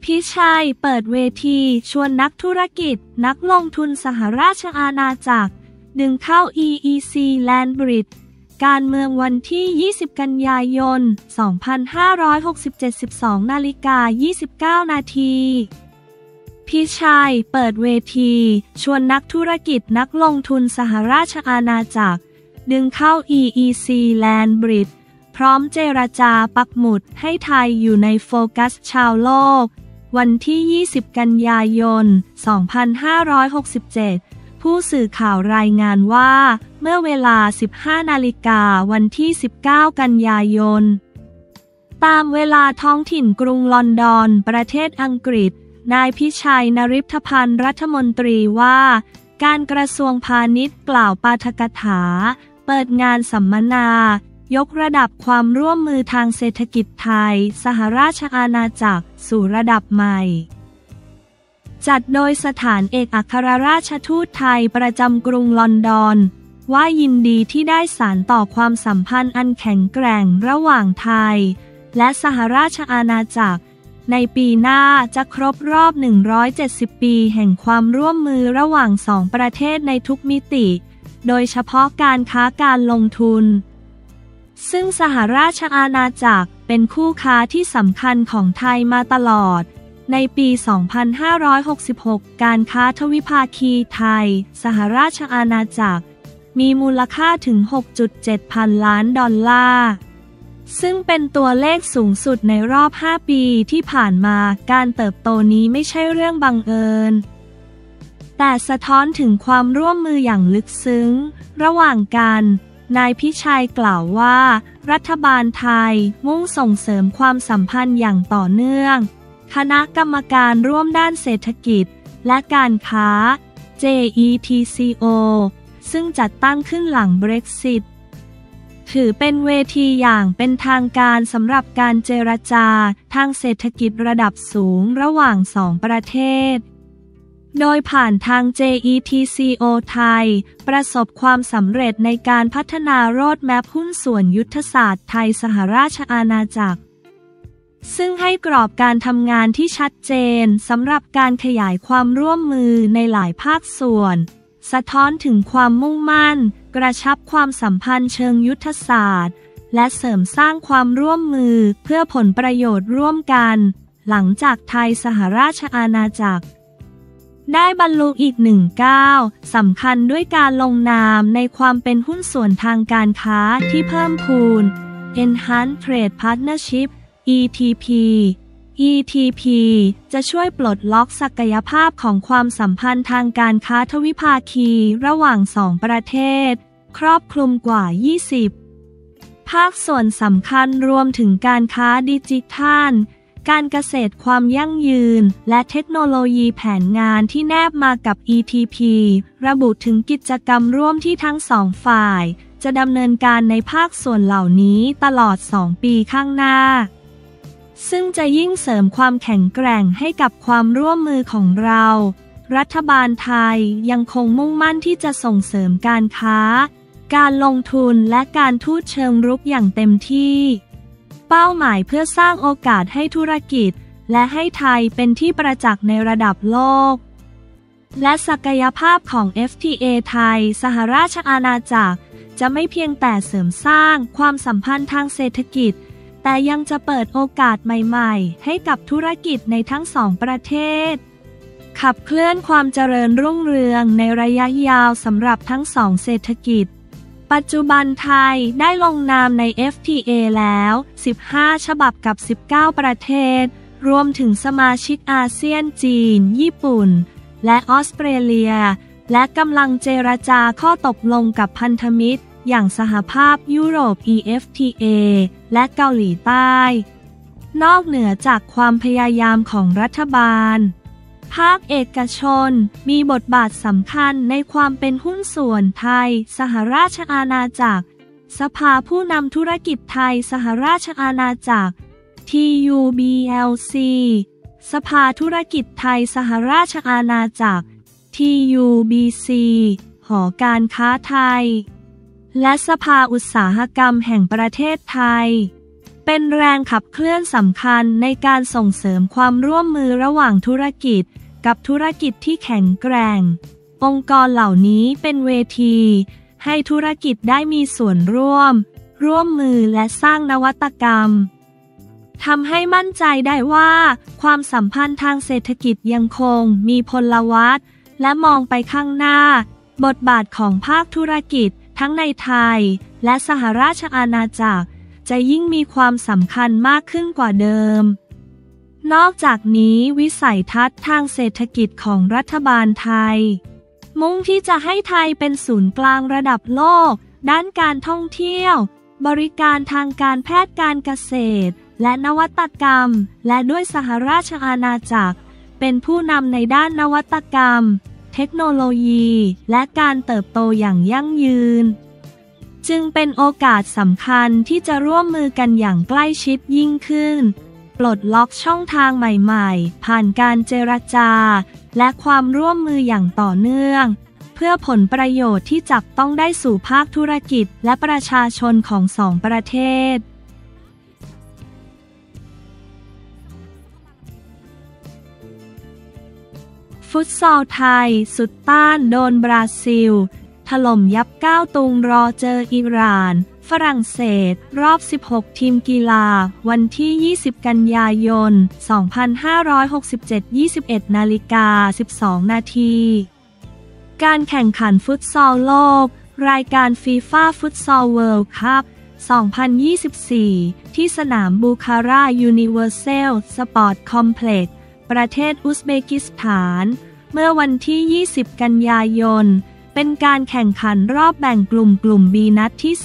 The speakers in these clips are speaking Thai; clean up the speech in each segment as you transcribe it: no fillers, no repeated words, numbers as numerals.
พิชัยเปิดเวทีชวนนักธุรกิจนักลงทุนสหราชอาณาจักรดึงเข้า EEC Land Bridge การเมืองวันที่ 20 กันยายน 2567 12:29 นาทีพิชัยเปิดเวทีชวนนักธุรกิจนักลงทุนสหราชอาณาจักรดึงเข้า EEC Land Bridge พร้อมเจรจาปักหมุดให้ไทยอยู่ในโฟกัสชาวโลกวันที่ 20 กันยายน 2567 ผู้สื่อข่าวรายงานว่าเมื่อเวลา 15 นาฬิกาวันที่ 19 กันยายนตามเวลาท้องถิ่นกรุงลอนดอนประเทศอังกฤษนายพิชัย นฤทธพันธ์รัฐมนตรีว่าการกระทรวงพาณิชย์กล่าวปาฐกถาเปิดงานสัมมนายกระดับความร่วมมือทางเศรษฐกิจไทยสหราชอาณาจักรสู่ระดับใหม่จัดโดยสถานเอกอัครราชทูตไทยประจำกรุงลอนดอนว่ายินดีที่ได้สานต่อความสัมพันธ์อันแข็งแกร่งระหว่างไทยและสหราชอาณาจักรในปีหน้าจะครบรอบ170 ปีแห่งความร่วมมือระหว่างสองประเทศในทุกมิติโดยเฉพาะการค้าการลงทุนซึ่งสหราชอาณาจักรเป็นคู่ค้าที่สำคัญของไทยมาตลอดในปี 2566 การค้าทวิภาคีไทยสหราชอาณาจักรมีมูลค่าถึง 6.7 พันล้านดอลลาร์ซึ่งเป็นตัวเลขสูงสุดในรอบ 5 ปีที่ผ่านมาการเติบโตนี้ไม่ใช่เรื่องบังเอิญแต่สะท้อนถึงความร่วมมืออย่างลึกซึ้งระหว่างกันนายพิชัยกล่าวว่ารัฐบาลไทยมุ่งส่งเสริมความสัมพันธ์อย่างต่อเนื่องคณะกรรมการร่วมด้านเศรษฐกิจและการค้า JETCO ซึ่งจัดตั้งขึ้นหลัง Brexit ถือเป็นเวทีอย่างเป็นทางการสำหรับการเจรจาทางเศรษฐกิจระดับสูงระหว่างสองประเทศโดยผ่านทาง JETCO ไทยประสบความสำเร็จในการพัฒนาโรดแมพหุ้นส่วนยุทธศาสตร์ไทยสหราชอาณาจักรซึ่งให้กรอบการทำงานที่ชัดเจนสำหรับการขยายความร่วมมือในหลายภาคส่วนสะท้อนถึงความมุ่งมั่นกระชับความสัมพันธ์เชิงยุทธศาสตร์และเสริมสร้างความร่วมมือเพื่อผลประโยชน์ร่วมกันหลังจากไทยสหราชอาณาจักรได้บรรลุอีกหนึ่งก้าวสำคัญด้วยการลงนามในความเป็นหุ้นส่วนทางการค้าที่เพิ่มพูน Enhanced Trade Partnership ETP จะช่วยปลดล็อกศักยภาพของความสัมพันธ์ทางการค้าทวิภาคีระหว่างสองประเทศครอบคลุมกว่า 20 ภาคส่วนสำคัญรวมถึงการค้าดิจิทัลการเกษตรความยั่งยืนและเทคโนโลยีแผนงานที่แนบมากับ ETP ระบุถึงกิจกรรมร่วมที่ทั้งสองฝ่ายจะดำเนินการในภาคส่วนเหล่านี้ตลอด 2 ปีข้างหน้าซึ่งจะยิ่งเสริมความแข็งแกร่งให้กับความร่วมมือของเรารัฐบาลไทยยังคงมุ่งมั่นที่จะส่งเสริมการค้าการลงทุนและการทูตเชิงรุกอย่างเต็มที่เป้าหมายเพื่อสร้างโอกาสให้ธุรกิจและให้ไทยเป็นที่ประจักษ์ในระดับโลกและศักยภาพของ FTA ไทยสหราชอาณาจักรจะไม่เพียงแต่เสริมสร้างความสัมพันธ์ทางเศรษฐกิจแต่ยังจะเปิดโอกาสใหม่ๆให้กับธุรกิจในทั้งสองประเทศขับเคลื่อนความเจริญรุ่งเรืองในระยะยาวสำหรับทั้งสองเศรษฐกิจปัจจุบันไทยได้ลงนามใน FTA แล้ว15ฉบับกับ19ประเทศรวมถึงสมาชิกอาเซียนจีนญี่ปุ่นและออสเตรเลียและกำลังเจรจาข้อตกลงกับพันธมิตรอย่างสหภาพยุโรป EFTA และเกาหลีใต้นอกเหนือจากความพยายามของรัฐบาลภาคเอกชนมีบทบาทสำคัญในความเป็นหุ้นส่วนไทยสหราชอาณาจักรสภาผู้นำธุรกิจไทยสหราชอาณาจักร TUBLC สภาธุรกิจไทยสหราชอาณาจักร TUBC หอการค้าไทยและสภาอุตสาหกรรมแห่งประเทศไทยเป็นแรงขับเคลื่อนสำคัญในการส่งเสริมความร่วมมือระหว่างธุรกิจกับธุรกิจที่แข็งแกร่งองค์กรเหล่านี้เป็นเวทีให้ธุรกิจได้มีส่วนร่วมมือและสร้างนวัตกรรมทำให้มั่นใจได้ว่าความสัมพันธ์ทางเศรษฐกิจยังคงมีพลวัตและมองไปข้างหน้าบทบาทของภาคธุรกิจทั้งในไทยและสหราชอาณาจักรจะยิ่งมีความสำคัญมากขึ้นกว่าเดิมนอกจากนี้วิสัยทัศน์ทางเศรษฐกิจของรัฐบาลไทยมุ่งที่จะให้ไทยเป็นศูนย์กลางระดับโลกด้านการท่องเที่ยวบริการทางการแพทย์การเกษตรและนวัตกรรมและด้วยสหราชอาณาจักรเป็นผู้นำในด้านนวัตกรรมเทคโนโลยีและการเติบโตอย่างยั่งยืนจึงเป็นโอกาสสำคัญที่จะร่วมมือกันอย่างใกล้ชิดยิ่งขึ้นปลดล็อกช่องทางใหม่ๆผ่านการเจรจาและความร่วมมืออย่างต่อเนื่องเพื่อผลประโยชน์ที่จับต้องได้สู่ภาคธุรกิจและประชาชนของสองประเทศฟุตซอลไทยสุดต้านโดนบราซิลถล่มยับ9ตุงรอเจออิหร่านฝรั่งเศสรอบ16ทีมกีฬาวันที่20กันยายน2567 21:12 นาทีการแข่งขันฟุตซอลโลกรายการฟีฟ่าฟุตซอลเวิลด์คัพ2024ที่สนามบูคารายูนิเวอร์แซลสปอร์ตคอมเพล็กซ์ประเทศอุซเบกิสถานเมื่อวันที่20กันยายนเป็นการแข่งขันรอบแบ่งกลุ่ม B นัดที่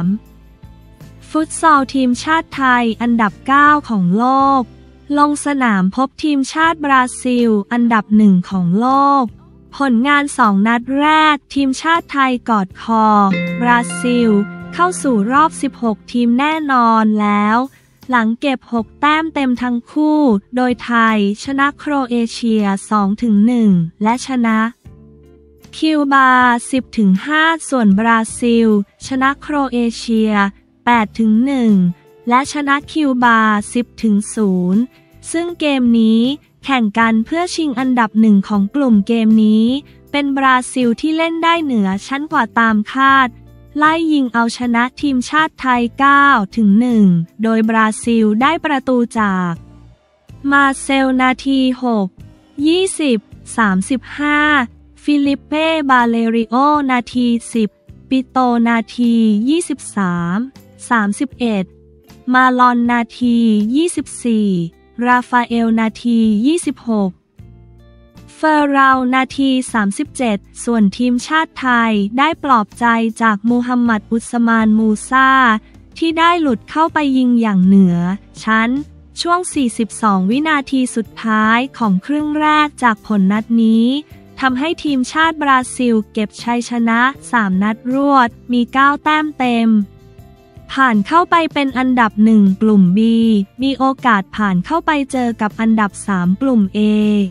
3ฟุตซอลทีมชาติไทยอันดับ9ของโลกลงสนามพบทีมชาติบราซิลอันดับ1ของโลกผลงาน2นัดแรกทีมชาติไทยกอดคอบราซิลเข้าสู่รอบ16ทีมแน่นอนแล้วหลังเก็บ6แต้มเต็มทั้งคู่โดยไทยชนะโครเอเชีย 2-1 และชนะคิวบา 10-5 ส่วนบราซิลชนะโครเอเชีย 8-1 และชนะคิวบา 10-0 ซึ่งเกมนี้แข่งกันเพื่อชิงอันดับ1ของกลุ่มเกมนี้เป็นบราซิลที่เล่นได้เหนือชั้นกว่าตามคาดไล่ยิงเอาชนะทีมชาติไทย 9-1 โดยบราซิลได้ประตูจากมาเซลนาที6 20 35ฟิลิปเป้บาเลริโอนาที10ปิโตนาที23 31มาลอนนาที24ราฟาเอลนาที26เฟอร์เรานาที37ส่วนทีมชาติไทยได้ปลอบใจจากมูฮัมหมัดอุสมานมูซาที่ได้หลุดเข้าไปยิงอย่างเหนือชั้นช่วง42วินาทีสุดท้ายของครึ่งแรกจากผลนัดนี้ทำให้ทีมชาติบราซิลเก็บชัยชนะ3นัดรวดมี9แต้มเต็มผ่านเข้าไปเป็นอันดับ1กลุ่ม B มีโอกาสผ่านเข้าไปเจอกับอันดับ3กลุ่ม A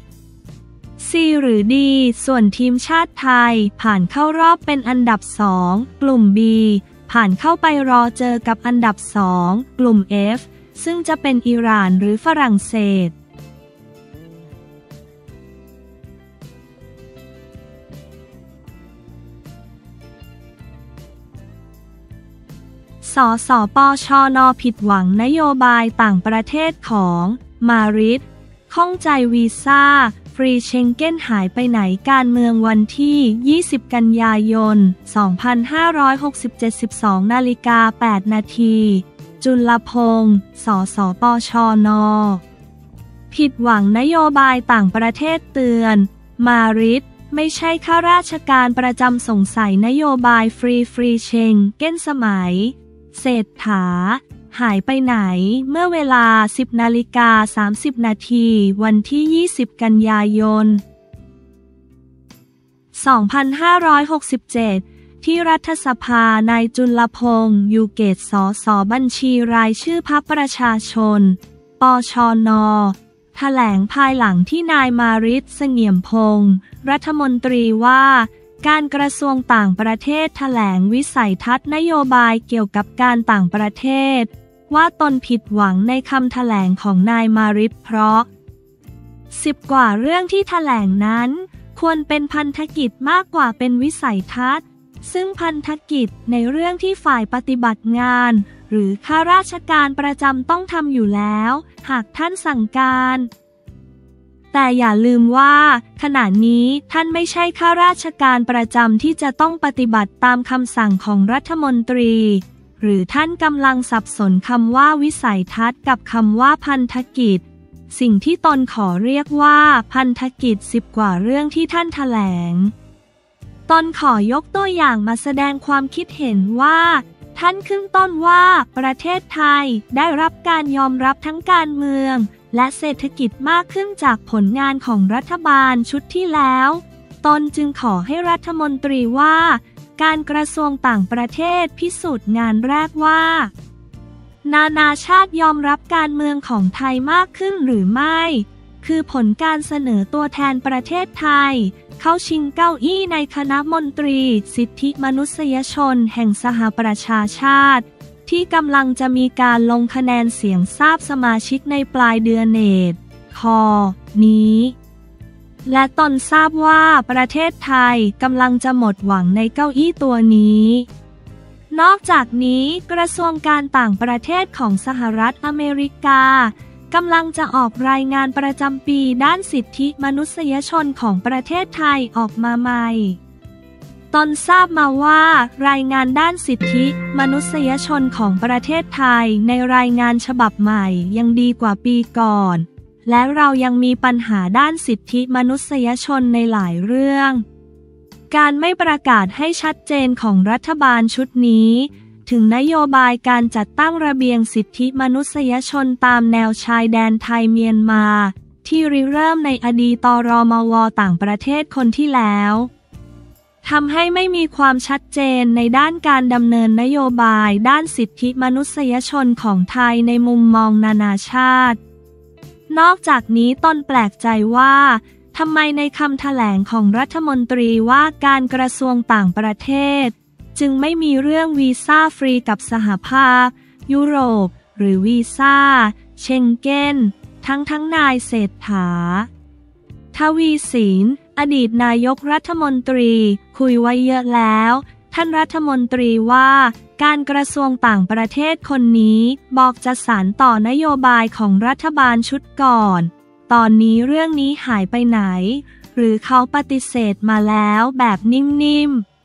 C หรือ D ส่วนทีมชาติไทยผ่านเข้ารอบเป็นอันดับ2กลุ่ม B ผ่านเข้าไปรอเจอกับอันดับ2กลุ่ม F ซึ่งจะเป็นอิหร่านหรือฝรั่งเศสสสปชน.ผิดหวังนโยบายต่างประเทศของมาริดข้องใจวีซ่าฟรีเชงเก้นหายไปไหนการเมืองวันที่20กันยายน2567 12:08 นาทีจุลพงษ์สสปชน.ผิดหวังนโยบายต่างประเทศเตือนมาริดไม่ใช่ข้าราชการประจำสงสัยนโยบายฟรีเชงเก้นสมัยเศรษฐาหายไปไหนเมื่อเวลา 10:30 นาทีวันที่20กันยายน2567ที่รัฐสภานายจุลพงษ์ยูเกตสสบัญชีรายชื่อพรรคประชาชนปชน.แถลงภายหลังที่นายมาริด เสงี่ยมพงษ์รัฐมนตรีว่าการกระทรวงต่างประเทศแถลงวิสัยทัศน์นโยบายเกี่ยวกับการต่างประเทศว่าตนผิดหวังในคำแถลงของนายมาริฟเพราะ10 กว่าเรื่องที่แถลงนั้นควรเป็นพันธกิจมากกว่าเป็นวิสัยทัศน์ซึ่งพันธกิจในเรื่องที่ฝ่ายปฏิบัติงานหรือข้าราชการประจำต้องทำอยู่แล้วหากท่านสั่งการแต่อย่าลืมว่าขณะนี้ท่านไม่ใช่ข้าราชการประจำที่จะต้องปฏิบัติตามคำสั่งของรัฐมนตรีหรือท่านกำลังสับสนคำว่าวิสัยทัศน์กับคำว่าพันธกิจสิ่งที่ตนขอเรียกว่าพันธกิจ10 กว่าเรื่องที่ท่านแถลงตนขอยกตัวอย่างมาแสดงความคิดเห็นว่าท่านขึ้นต้นว่าประเทศไทยได้รับการยอมรับทั้งการเมืองและเศรษฐกิจมากขึ้นจากผลงานของรัฐบาลชุดที่แล้วตนจึงขอให้รัฐมนตรีว่าการกระทรวงต่างประเทศพิสูจน์งานแรกว่านานาชาติยอมรับการเมืองของไทยมากขึ้นหรือไม่คือผลการเสนอตัวแทนประเทศไทยเข้าชิงเก้าอี้ในคณะมนตรีสิทธิมนุษยชนแห่งสหประชาชาติที่กำลังจะมีการลงคะแนนเสียงทราบสมาชิกในปลายเดือนเมษายนนี้และตนทราบว่าประเทศไทยกำลังจะหมดหวังในเก้าอี้ตัวนี้นอกจากนี้กระทรวงการต่างประเทศของสหรัฐอเมริกากำลังจะออกรายงานประจำปีด้านสิทธิมนุษยชนของประเทศไทยออกมาใหม่ตนทราบมาว่ารายงานด้านสิทธิมนุษยชนของประเทศไทยในรายงานฉบับใหม่ยังดีกว่าปีก่อนและเรายังมีปัญหาด้านสิทธิมนุษยชนในหลายเรื่องการไม่ประกาศให้ชัดเจนของรัฐบาลชุดนี้ถึงนโยบายการจัดตั้งระเบียงสิทธิมนุษยชนตามแนวชายแดนไทยเมียนมาที่ริเริ่มในอดีตรมว.ต่างประเทศคนที่แล้วทำให้ไม่มีความชัดเจนในด้านการดำเนินนโยบายด้านสิทธิมนุษยชนของไทยในมุมมองนานาชาตินอกจากนี้ตนแปลกใจว่าทำไมในคำแถลงของรัฐมนตรีว่าการกระทรวงต่างประเทศจึงไม่มีเรื่องวีซ่าฟรีกับสหภาพยุโรปหรือวีซ่าเชงเก้นทั้งนายเศรษฐาทวีสินอดีตนายกรัฐมนตรีคุยไว้เยอะแล้วท่านรัฐมนตรีว่าการกระทรวงต่างประเทศคนนี้บอกจะสานต่อนโยบายของรัฐบาลชุดก่อนตอนนี้เรื่องนี้หายไปไหนหรือเขาปฏิเสธมาแล้วแบบนิ่มๆ